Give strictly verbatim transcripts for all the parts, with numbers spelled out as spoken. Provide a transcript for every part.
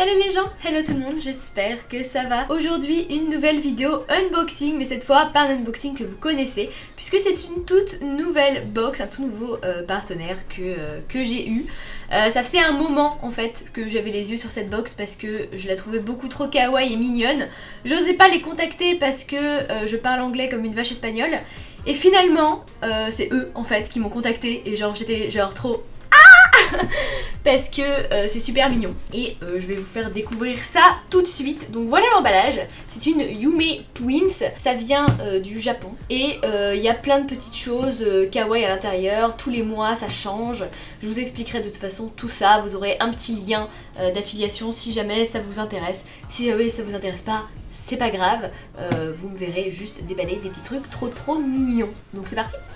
Hello les gens, hello tout le monde, j'espère que ça va. Aujourd'hui une nouvelle vidéo unboxing, mais cette fois pas un unboxing que vous connaissez, puisque c'est une toute nouvelle box, un tout nouveau euh, partenaire que, euh, que j'ai eu. Euh, ça faisait un moment en fait que j'avais les yeux sur cette box parce que je la trouvais beaucoup trop kawaii et mignonne. J'osais pas les contacter parce que euh, je parle anglais comme une vache espagnole. Et finalement, euh, c'est eux en fait qui m'ont contacté et genre j'étais genre trop... parce que euh, c'est super mignon et euh, je vais vous faire découvrir ça tout de suite. Donc voilà l'emballage, c'est une Yume Twins, ça vient euh, du Japon et il euh, y a plein de petites choses euh, kawaii à l'intérieur, tous les mois ça change. Je vous expliquerai de toute façon tout ça, vous aurez un petit lien euh, d'affiliation si jamais ça vous intéresse. Si jamais ça vous intéresse pas, c'est pas grave, euh, vous me verrez juste déballer des petits trucs trop trop mignons. Donc c'est parti.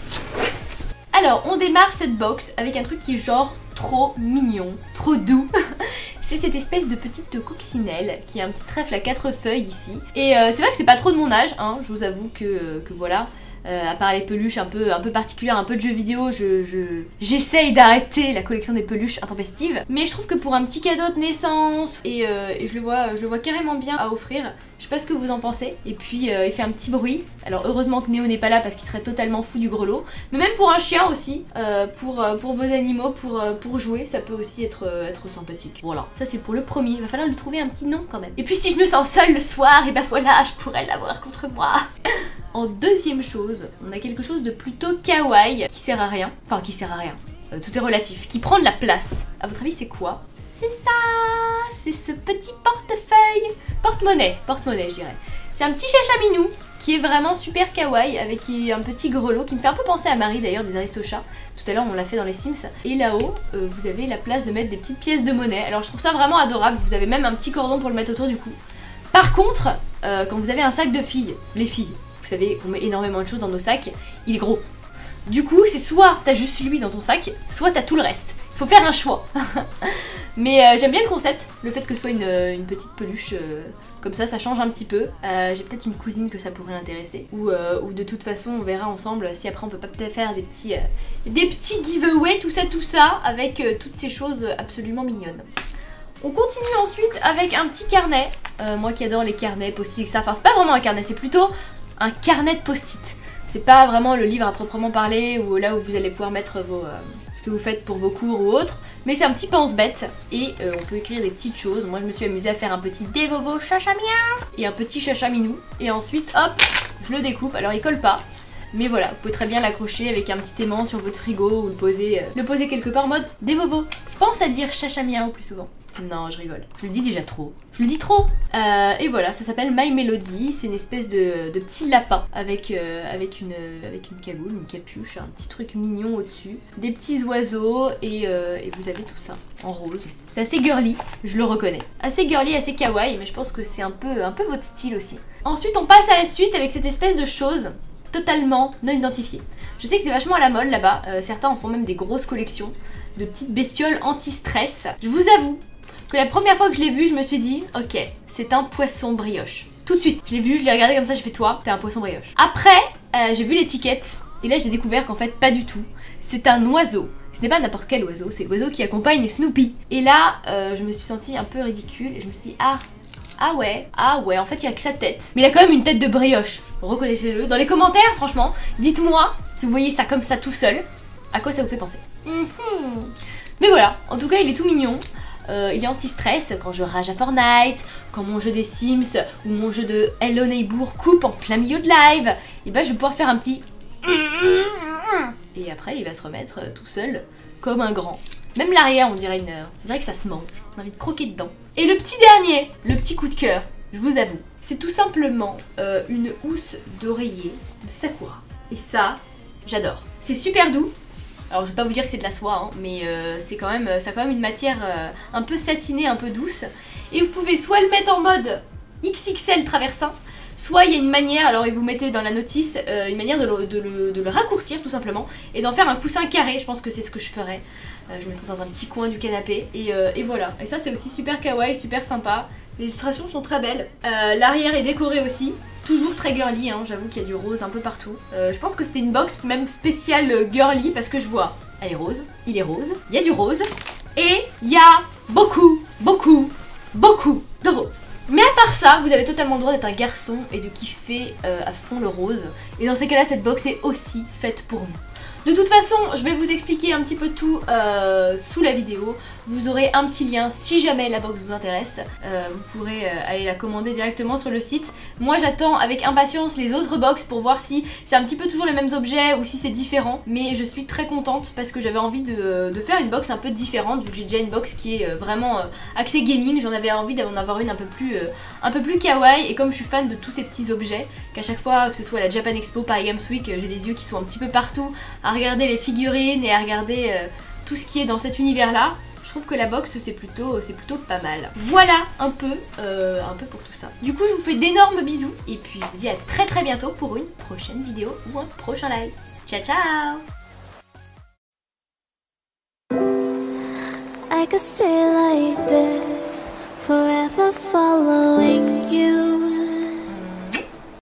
Alors on démarre cette box avec un truc qui est genre trop mignon, trop doux. C'est cette espèce de petite coccinelle qui a un petit trèfle à quatre feuilles ici. Et euh, c'est vrai que c'est pas trop de mon âge, hein, je vous avoue que, que voilà. Euh, à part les peluches un peu, un peu particulières, un peu de jeux vidéo, je, je, j'essaye d'arrêter la collection des peluches intempestives. Mais je trouve que pour un petit cadeau de naissance, et, euh, et je, le vois, je le vois carrément bien à offrir. Je sais pas ce que vous en pensez. Et puis euh, il fait un petit bruit. Alors heureusement que Néo n'est pas là parce qu'il serait totalement fou du grelot. Mais même pour un chien aussi, euh, pour, euh, pour vos animaux, pour, euh, pour jouer, ça peut aussi être, euh, être sympathique. Voilà, ça c'est pour le premier. Il va falloir lui trouver un petit nom quand même. Et puis si je me sens seule le soir, et bah voilà, je pourrais l'avoir contre moi. En deuxième chose, on a quelque chose de plutôt kawaii qui sert à rien. Enfin, qui sert à rien. Euh, tout est relatif. Qui prend de la place. À votre avis, c'est quoi? C'est ça! C'est ce petit portefeuille. Porte-monnaie. Porte-monnaie, je dirais. C'est un petit chachaminou qui est vraiment super kawaii avec un petit grelot qui me fait un peu penser à Marie d'ailleurs des Aristochats. Tout à l'heure, on l'a fait dans les Sims. Et là-haut, euh, vous avez la place de mettre des petites pièces de monnaie. Alors, je trouve ça vraiment adorable. Vous avez même un petit cordon pour le mettre autour du cou. Par contre, euh, quand vous avez un sac de filles, les filles, vous savez qu'on met énormément de choses dans nos sacs, il est gros. Du coup, c'est soit t'as juste lui dans ton sac, soit t'as tout le reste. Faut faire un choix. Mais euh, j'aime bien le concept, le fait que ce soit une, une petite peluche, euh, comme ça, ça change un petit peu. Euh, J'ai peut-être une cousine que ça pourrait intéresser. Ou, euh, ou de toute façon, on verra ensemble si après on peut pas peut-être faire des petits, euh, des petits giveaways, tout ça, tout ça, avec euh, toutes ces choses absolument mignonnes. On continue ensuite avec un petit carnet. Euh, moi qui adore les carnets, post-it, et ça. Enfin, c'est pas vraiment un carnet, c'est plutôt un carnet de post-it. C'est pas vraiment le livre à proprement parler ou là où vous allez pouvoir mettre vos, euh, ce que vous faites pour vos cours ou autres. Mais c'est un petit pense-bête et euh, on peut écrire des petites choses. Moi je me suis amusée à faire un petit dévovo chachamia et un petit chachaminou. Et ensuite hop, je le découpe. Alors il colle pas. Mais voilà, vous pouvez très bien l'accrocher avec un petit aimant sur votre frigo ou le poser, euh, le poser quelque part en mode dévovo. Je pense à dire chachamia au plus souvent. Non, je rigole. Je le dis déjà trop. Je le dis trop euh, Et voilà, ça s'appelle My Melody. C'est une espèce de, de petit lapin avec, euh, avec, une, avec une cagoule, une capuche, un petit truc mignon au-dessus. Des petits oiseaux et, euh, et vous avez tout ça en rose. C'est assez girly, je le reconnais. Assez girly, assez kawaii, mais je pense que c'est un peu, un peu votre style aussi. Ensuite, on passe à la suite avec cette espèce de chose totalement non identifiée. Je sais que c'est vachement à la mode là-bas. Euh, certains en font même des grosses collections de petites bestioles anti-stress. Je vous avoue que la première fois que je l'ai vu, je me suis dit, ok, c'est un poisson brioche. Tout de suite, je l'ai vu, je l'ai regardé comme ça, je fais toi, t'es un poisson brioche. Après, euh, j'ai vu l'étiquette, et là j'ai découvert qu'en fait, pas du tout. C'est un oiseau. Ce n'est pas n'importe quel oiseau, c'est l'oiseau qui accompagne Snoopy. Et là, euh, je me suis sentie un peu ridicule, et je me suis dit, ah, ah ouais, ah ouais, en fait, il n'y a que sa tête. Mais il a quand même une tête de brioche, reconnaissez-le. Dans les commentaires, franchement, dites-moi, si vous voyez ça comme ça tout seul, à quoi ça vous fait penser. Mm-hmm. Mais voilà, en tout cas, il est tout mignon. Euh, il est anti-stress quand je rage à Fortnite, quand mon jeu des Sims ou mon jeu de Hello Neighbor coupe en plein milieu de live, et ben je vais pouvoir faire un petit... Et après il va se remettre tout seul comme un grand. Même l'arrière on dirait, une... on dirait que ça se mange, on a envie de croquer dedans. Et le petit dernier, le petit coup de cœur, je vous avoue, c'est tout simplement euh, une housse d'oreiller de Sakura. Et ça, j'adore. C'est super doux. Alors je vais pas vous dire que c'est de la soie, hein, mais euh, c'est quand même, ça a quand même une matière euh, un peu satinée, un peu douce. Et vous pouvez soit le mettre en mode X X L traversin, soit il y a une manière, alors vous mettez dans la notice, euh, une manière de le, de, le, de le raccourcir tout simplement, et d'en faire un coussin carré, je pense que c'est ce que je ferais. Euh, je le mettrais dans un petit coin du canapé, et, euh, et voilà. Et ça c'est aussi super kawaii, super sympa. Les illustrations sont très belles. Euh, L'arrière est décoré aussi. Toujours très girly, hein, j'avoue qu'il y a du rose un peu partout. Euh, je pense que c'était une box même spéciale girly parce que je vois, elle est rose, il est rose, il y a du rose et il y a beaucoup, beaucoup beaucoup de rose. Mais à part ça, vous avez totalement le droit d'être un garçon et de kiffer euh, à fond le rose. Et dans ces cas-là, cette box est aussi faite pour vous. De toute façon, je vais vous expliquer un petit peu tout euh, sous la vidéo. Vous aurez un petit lien si jamais la box vous intéresse. Euh, vous pourrez euh, aller la commander directement sur le site. Moi j'attends avec impatience les autres box pour voir si c'est un petit peu toujours les mêmes objets ou si c'est différent. Mais je suis très contente parce que j'avais envie de, de faire une box un peu différente vu que j'ai déjà une box qui est euh, vraiment euh, axée gaming. J'en avais envie d'en avoir une un peu plus, euh, un peu plus kawaii. Et comme je suis fan de tous ces petits objets, qu'à chaque fois que ce soit la Japan Expo, Paris Games Week, j'ai les yeux qui sont un petit peu partout à regarder les figurines et à regarder euh, tout ce qui est dans cet univers là. Je trouve que la box c'est plutôt, c'est plutôt pas mal. Voilà un peu, euh, un peu pour tout ça. Du coup je vous fais d'énormes bisous et puis je vous dis à très très bientôt pour une prochaine vidéo ou un prochain live. Ciao ciao. I could stay like this, forever follow